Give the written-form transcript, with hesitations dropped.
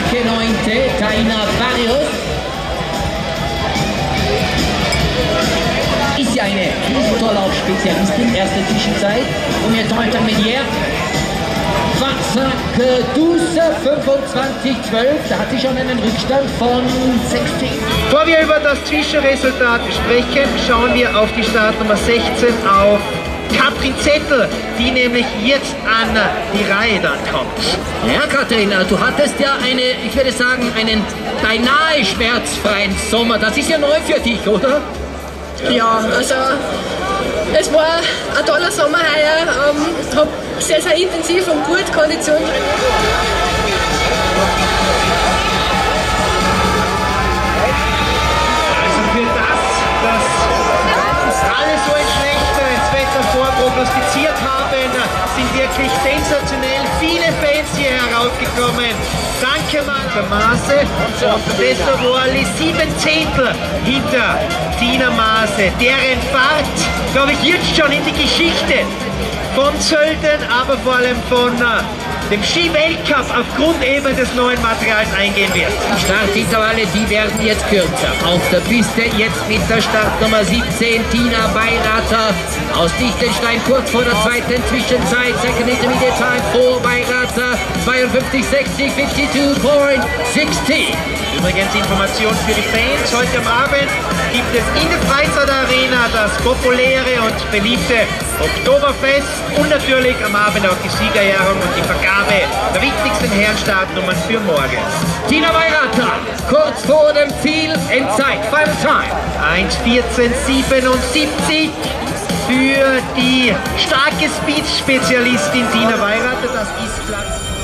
Strecke 9. Taina Barrios. Ist ja eine Torlauf-Spezialistin, erste Zwischenzeit. Und jetzt noch intermediär. 25-12, da hat sie schon einen Rückstand von 16. Bevor wir über das Zwischenresultat sprechen, schauen wir auf die Startnummer 16 auf Katrin Zettel, die nämlich jetzt an die Reihe dann kommt. Ja, Katharina, du hattest ja ich würde sagen, einen beinahe schmerzfreien Sommer. Das ist ja neu für dich, oder? Ja, also es war ein toller Sommer heuer. Habe sehr, sehr intensiv und gut Kondition. Also für das, dass alle so ein schlechtes Wetter vorprognostiziert haben, sind wirklich sensationell viele Fans hier heraufgekommen. Danke mal der Maße und besser war alle 7 Zehntel hinter Tina Maase, deren Fahrt, glaube ich, jetzt schon in die Geschichte von Sölden, aber vor allem von dem Ski-Weltcup aufgrund eben des neuen Materials eingehen wird. Die Startintervalle, die werden jetzt kürzer. Auf der Piste jetzt mit der Startnummer 17, Tina Bayrater aus Liechtenstein, kurz vor der zweiten Zwischenzeit. Second Intermediate Time for Bayrater, 52,60, 52,60. Übrigens Information für die Fans, heute am Abend gibt es in der Freizeit-Arena das populäre und beliebte Oktoberfest und natürlich am Abend auch die Siegerehrung und die Vergabe der wichtigsten Herrenstartnummern für morgen. Tina Bayrater, kurz vor dem Ziel, Endzeit, Final Time. 1:14,77 für die starke Speed-Spezialistin Tina Bayrater, das ist Platz